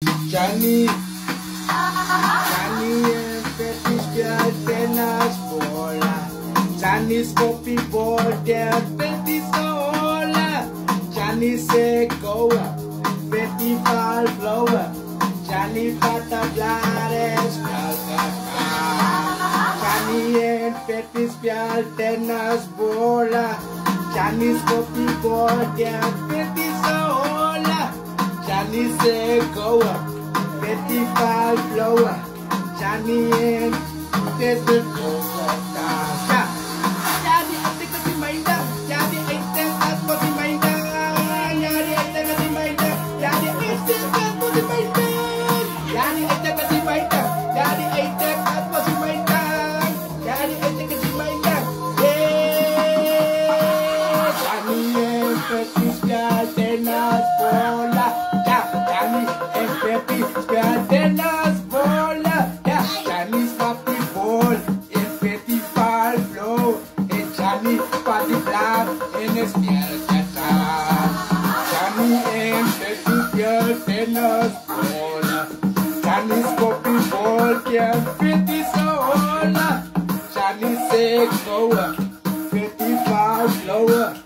Jannie and Vettie spielt tennisbola. Jannie skoppie ball, der Vettie sola. Jannie say go, Vettie fall flow. Jannie butterfly spelkaka. Jannie and Vettie spielt tennisbola. Jannie skoppie ball, der Vettie sola. Jannie say go, Vettie fall flow. Jannie and Vettie sola. Jannie I think it's my dad. Jannie I think that's what my dad. Jannie I think it's my dad. Jannie I think that's what my dad. Jannie I think it's my dad. Jannie I think that's what my dad. Jannie I think it's my dad. Yeah. Jannie and Vettie spielt tennisbola. Jannie and Vettie spielt tennisbola. Jannie skoppie ball, en Vettie fall flow. En Jannie butterfly en spelkaka. Jannie en Vettie spielt tennisbola. Jannie skoppie ball, en Vettie sola. Jannie say go, Vettie fall flow.